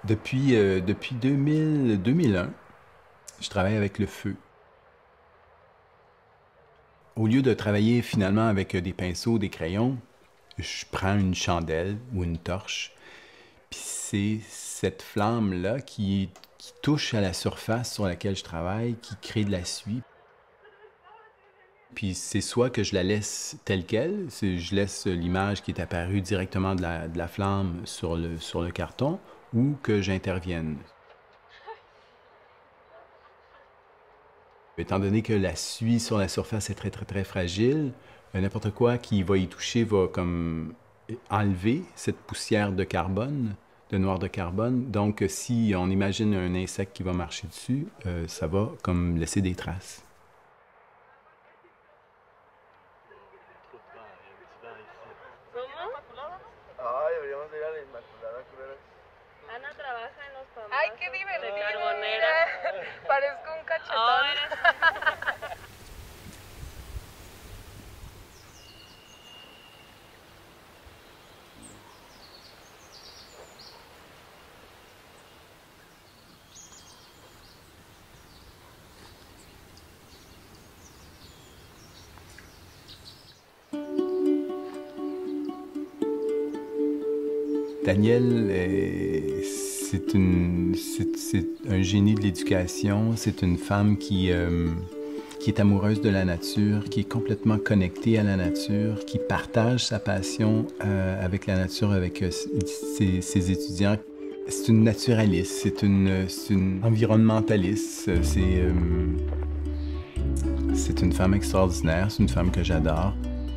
Depuis 2001, je travaille avec le feu. Au lieu de travailler finalement avec des pinceaux, des crayons, je prends une chandelle ou une torche, puis c'est cette flamme-là qui touche à la surface sur laquelle je travaille, qui crée de la suie. Puis c'est soit que je la laisse telle qu'elle, je laisse l'image qui est apparue directement de la flamme sur le carton, ou que j'intervienne. Étant donné que la suie sur la surface est très, très, très fragile, n'importe quoi qui va y toucher va comme enlever cette poussière de carbone, de noir de carbone. Donc, si on imagine un insecte qui va marcher dessus, ça va comme laisser des traces. Ana trabaja en los pambazos. ¡Ay, qué divertido! De carbonera. Parezco un cachetón. Ahora Danielle, c'est un génie de l'éducation. C'est une femme qui est amoureuse de la nature, qui est complètement connectée à la nature, qui partage sa passion avec la nature, avec ses étudiants. C'est une naturaliste, c'est une environnementaliste. C'est une femme extraordinaire, c'est une femme que j'adore.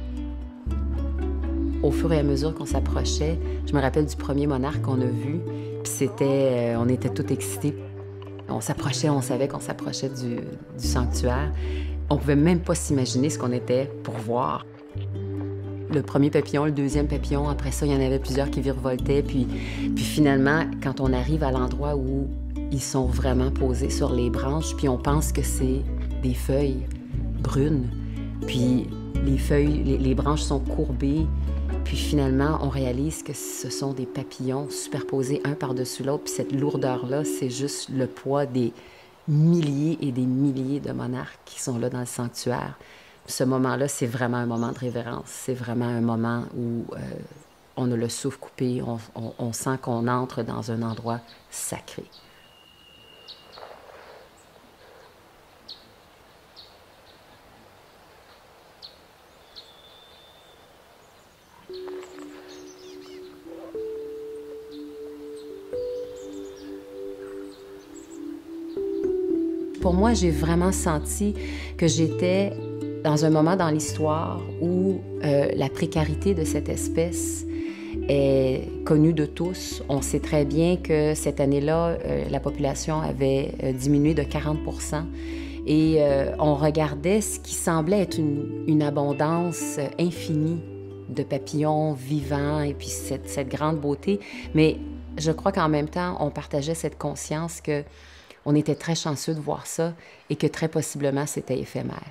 Au fur et à mesure qu'on s'approchait, je me rappelle du premier monarque qu'on a vu, puis c'était, on était tous excités. On s'approchait, on savait qu'on s'approchait du sanctuaire. On pouvait même pas s'imaginer ce qu'on était pour voir. Le premier papillon, le deuxième papillon, après ça, il y en avait plusieurs qui virevoltaient. Puis finalement, quand on arrive à l'endroit où ils sont vraiment posés sur les branches, puis on pense que c'est des feuilles brunes, puis les feuilles, les branches sont courbées, puis finalement, on réalise que ce sont des papillons superposés un par-dessus l'autre, puis cette lourdeur-là, c'est juste le poids des milliers et des milliers de monarques qui sont là dans le sanctuaire. Ce moment-là, c'est vraiment un moment de révérence. C'est vraiment un moment où on a le souffle coupé, on sent qu'on entre dans un endroit sacré. Pour moi, j'ai vraiment senti que j'étais dans un moment dans l'histoire où la précarité de cette espèce est connue de tous. On sait très bien que cette année-là, la population avait diminué de 40 % et on regardait ce qui semblait être une abondance infinie de papillons vivants et puis cette grande beauté. Mais je crois qu'en même temps, on partageait cette conscience que on était très chanceux de voir ça et que très possiblement, c'était éphémère.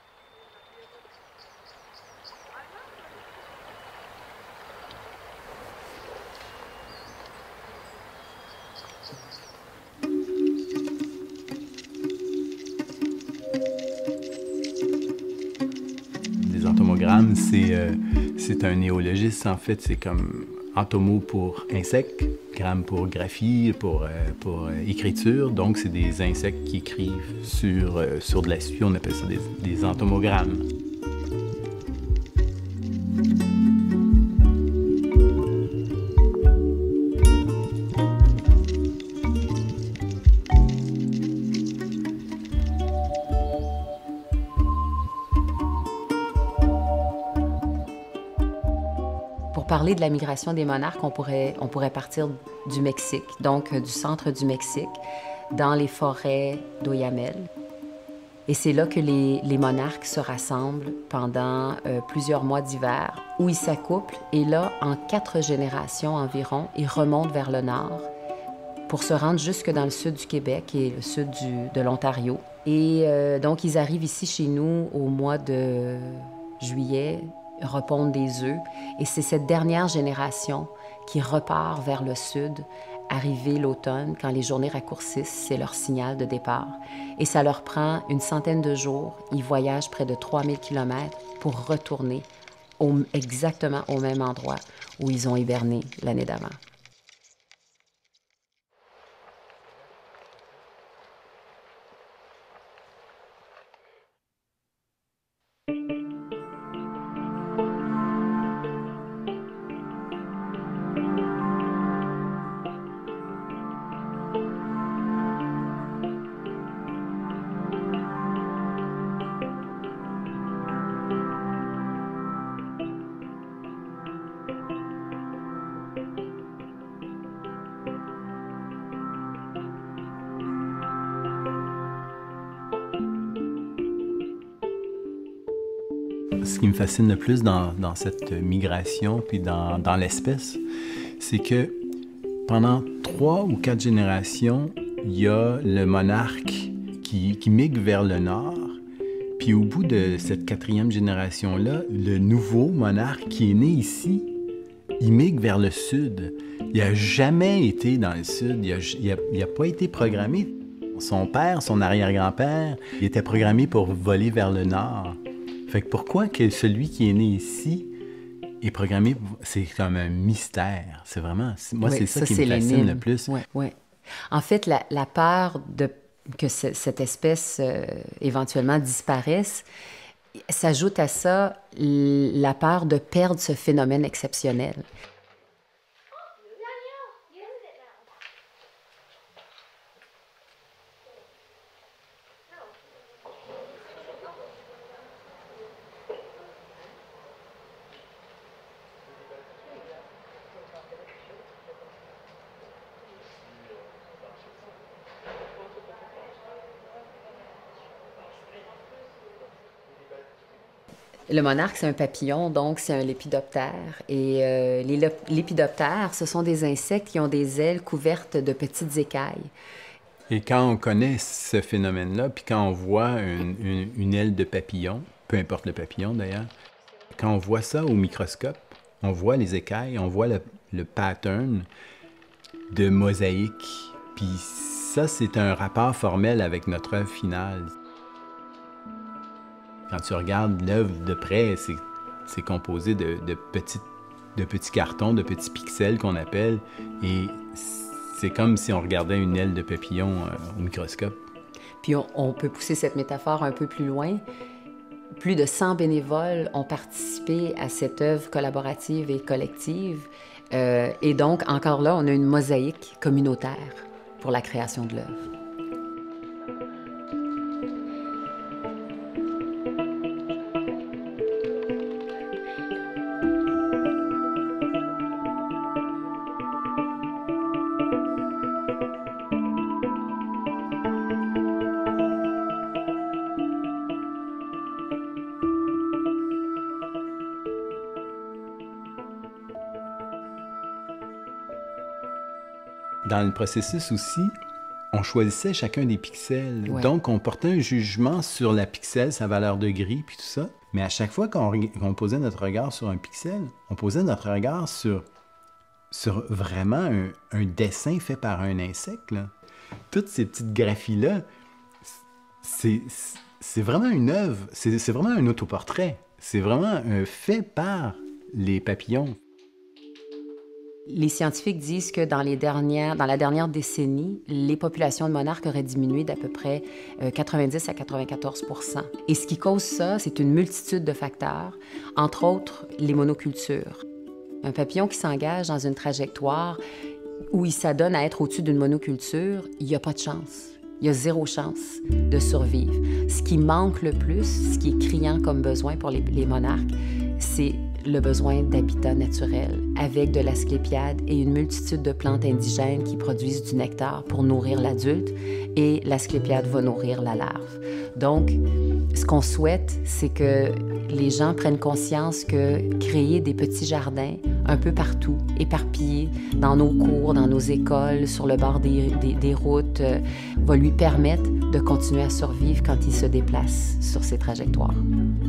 Les entomogrammes, c'est un néologisme, en fait. C'est comme entomo pour insecte, gramme pour graphie, pour écriture. Donc, c'est des insectes qui écrivent sur de la suie. On appelle ça des entomogrammes. Pour parler de la migration des monarques, on pourrait partir du Mexique, donc du centre du Mexique, dans les forêts d'Oyamel. Et c'est là que les monarques se rassemblent pendant plusieurs mois d'hiver, où ils s'accouplent. Et là, en 4 générations environ, ils remontent vers le nord pour se rendre jusque dans le sud du Québec et le sud de l'Ontario. Et donc, ils arrivent ici chez nous au mois de juillet, repondent des œufs. Et c'est cette dernière génération qui repart vers le sud Arrivé l'automne, quand les journées raccourcissent, c'est leur signal de départ. Et ça leur prend une centaine de jours. Ils voyagent près de 3000 km pour retourner exactement au même endroit où ils ont hiberné l'année d'avant. Ce qui me fascine le plus dans cette migration puis dans l'espèce, c'est que pendant 3 ou 4 générations, il y a le monarque qui migre vers le nord. Puis au bout de cette 4e génération-là, le nouveau monarque qui est né ici, il migre vers le sud. Il n'a jamais été dans le sud. Il n'a pas été programmé. Son père, son arrière-grand-père, il était programmé pour voler vers le nord. Fait que pourquoi que celui qui est né ici est programmé, c'est comme un mystère. C'est vraiment, moi, c'est ça qui me fascine le plus. Oui, oui. En fait, la peur que cette espèce éventuellement disparaisse, s'ajoute à ça la peur de perdre ce phénomène exceptionnel. Le monarque, c'est un papillon, donc c'est un lépidoptère. Et les lépidoptères, ce sont des insectes qui ont des ailes couvertes de petites écailles. Et quand on connaît ce phénomène-là, puis quand on voit une aile de papillon, peu importe le papillon d'ailleurs, quand on voit ça au microscope, on voit les écailles, on voit le pattern de mosaïque. Puis ça, c'est un rapport formel avec notre œuvre finale. Quand tu regardes l'œuvre de près, c'est composé de petits cartons, de petits pixels qu'on appelle, et c'est comme si on regardait une aile de papillon au microscope. Puis on peut pousser cette métaphore un peu plus loin. Plus de 100 bénévoles ont participé à cette œuvre collaborative et collective. Et donc, encore là, on a une mosaïque communautaire pour la création de l'œuvre. Dans le processus aussi, on choisissait chacun des pixels. Ouais. Donc, on portait un jugement sur la pixel, sa valeur de gris, puis tout ça. Mais à chaque fois qu'on posait notre regard sur un pixel, on posait notre regard sur vraiment un dessin fait par un insecte, là. Toutes ces petites graphies-là, c'est vraiment une œuvre, c'est vraiment un autoportrait. C'est vraiment fait par les papillons. Les scientifiques disent que dans la dernière décennie, les populations de monarques auraient diminué d'à peu près 90 à 94 %. Et ce qui cause ça, c'est une multitude de facteurs, entre autres les monocultures. Un papillon qui s'engage dans une trajectoire où il s'adonne à être au-dessus d'une monoculture, il n'y a pas de chance. Il y a 0 chance de survivre. Ce qui manque le plus, ce qui est criant comme besoin pour les monarques, c'est le besoin d'habitat naturel, avec de l'asclépiade et une multitude de plantes indigènes qui produisent du nectar pour nourrir l'adulte, et l'asclépiade va nourrir la larve. Donc, ce qu'on souhaite, c'est que les gens prennent conscience que créer des petits jardins un peu partout, éparpillés dans nos cours, dans nos écoles, sur le bord des routes, va lui permettre de continuer à survivre quand il se déplace sur ces trajectoires.